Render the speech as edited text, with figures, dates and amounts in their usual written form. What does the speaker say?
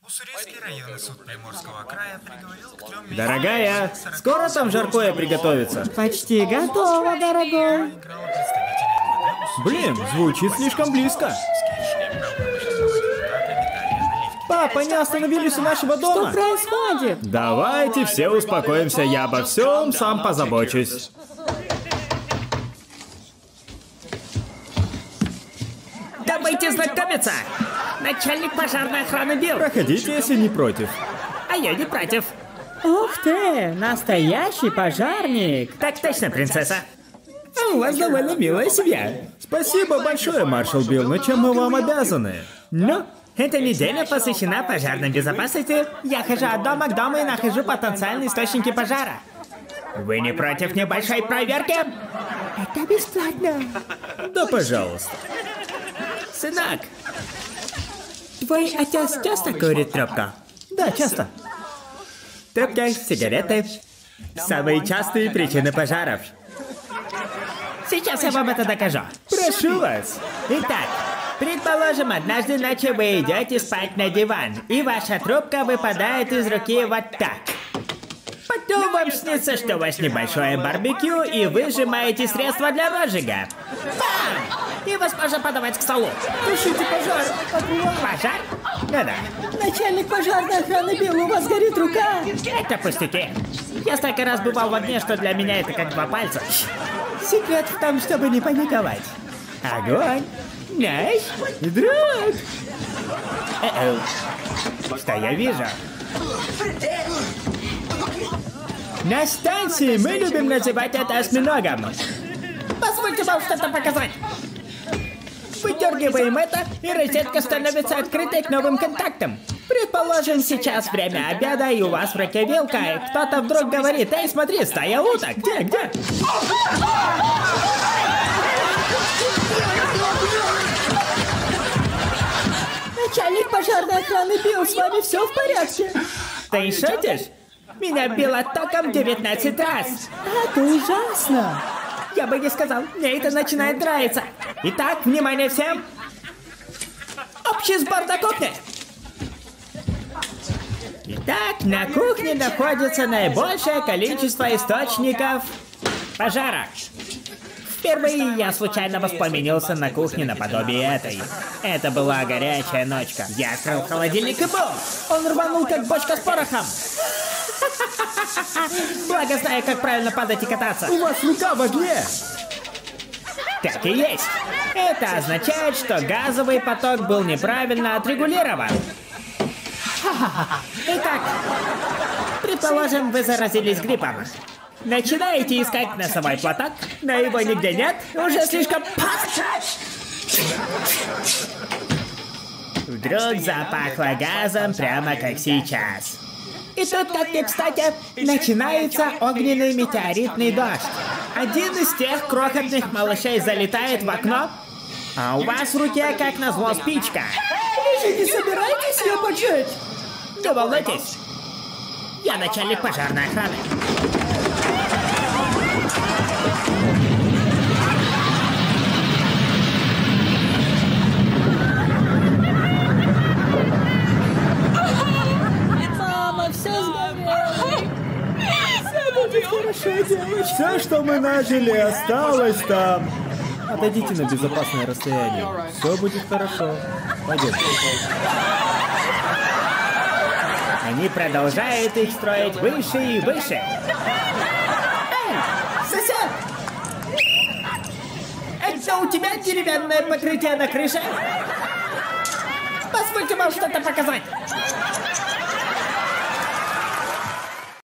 Уссурийский районный суд Приморского края приговорил к 3 месяцам. Дорогая, скоро там жаркое приготовится. Почти готово, дорогой. Блин, звучит слишком близко. Папа, не остановились у нашего дома? Что происходит? Давайте все успокоимся, я обо всем сам позабочусь. Давайте знакомиться! Начальник пожарной охраны Билл. Проходите, если не против. А я не против. Ух ты, настоящий пожарник. Так точно, принцесса. У вас довольно милая семья. Спасибо большое, маршал Билл, но чем мы вам обязаны? Ну, эта неделя посвящена пожарной безопасности. Я хожу от дома к дому и нахожу потенциальные источники пожара. Вы не против небольшой проверки? Это бесплатно. Да, пожалуйста. Сынок, твой отец часто курит трубку? Да, часто. Трубки, сигареты. Самые частые причины пожаров. Сейчас я вам это докажу. Прошу вас. Итак, предположим, однажды ночью вы идете спать на диван, и ваша трубка выпадает из руки вот так. Потом вам снится, что у вас небольшое барбекю, и вы сжимаете средства для розжига. Бам! И вас можно подавать к столу. Тушите пожар. Пожар? Да-да. Начальник пожарной охраны Билл, у вас горит рука. Это пустяки. Я столько раз бывал в огне, что для меня это как 2 пальца. Секрет в том, чтобы не паниковать. Огонь. Наш друг. Что я вижу? На станции мы любим называть это осьминогом. Позвольте вам что-то показать. Выдергиваем это, и розетка становится открытой к новым контактам. Предположим, сейчас время обеда, и у вас в руке вилка, и кто-то вдруг говорит: «Эй, смотри, стая уток!» Где? Начальник пожарной охраны Билл, с вами все в порядке? Ты шутишь? Меня било током 19 раз. Это ужасно. Я бы не сказал, мне это начинает нравиться. Итак, внимание всем. Общий сбор на кухне. Итак, на кухне находится наибольшее количество источников пожара. Впервые я случайно воспламенился на кухне наподобие этой. Это была горячая ночка. Я открыл холодильник и бум! Он рванул, как бочка с порохом. Благо знаю, как правильно падать и кататься. У вас рука в огне. Так и есть. Это означает, что газовый поток был неправильно отрегулирован. Итак, предположим, вы заразились гриппом. Начинаете искать носовой платок, но его нигде нет, уже слишком поздно. Вдруг запахло газом прямо как сейчас. И тут, как ни кстати, начинается огненный метеоритный дождь. Один из тех крохотных малышей залетает в окно, а у вас в руке, как назло, спичка. Вы же не собираетесь ее поджечь? Не волнуйтесь, я начальник пожарной охраны. Мама, все сгорело. Все будет хорошо, девочка. Все, что мы нажили, осталось там. Отойдите на безопасное расстояние. Все будет хорошо. Пойдемте. Они продолжают их строить выше и выше. Эй, сосед! Это у тебя деревянное покрытие на крыше? Позвольте вам что-то показать.